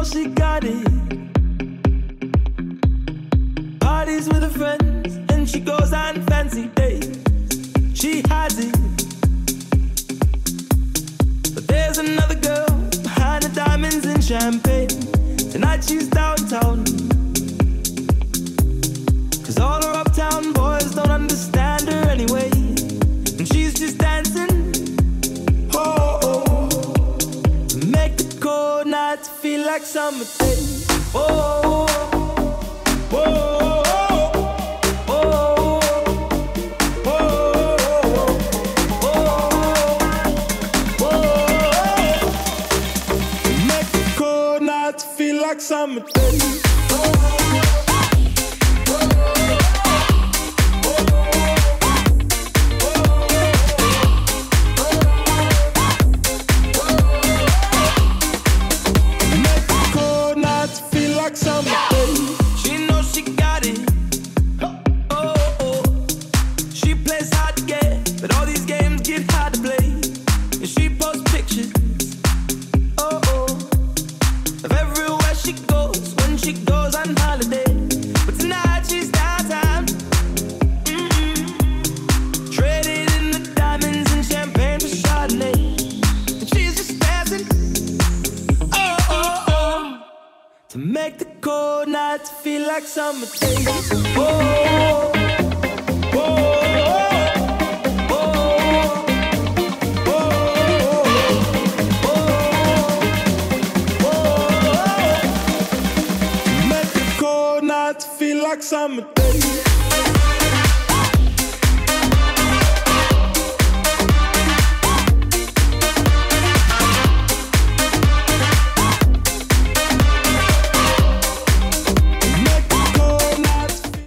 she got it. Parties with her friends, and she goes on fancy days. She has it. But there's another girl behind the diamonds and champagne. Tonight she's downtown, 'cause all her uptown boys don't understand her anyway. And she's just dancing, oh, oh, to make the cold nights feel like summer days. Oh, oh, oh. Like summer days. Make the cold nights feel like summer days. She knows she got it. Oh, oh. She plays hard to get, but all these games get hard to play. And she posts pictures. She goes on holiday, but tonight she's downtown. Traded in the diamonds and champagne for Chardonnay, and she's just dancing, oh, oh, oh, to make the cold nights feel like summer days. Oh, oh, oh. Feel like summer days.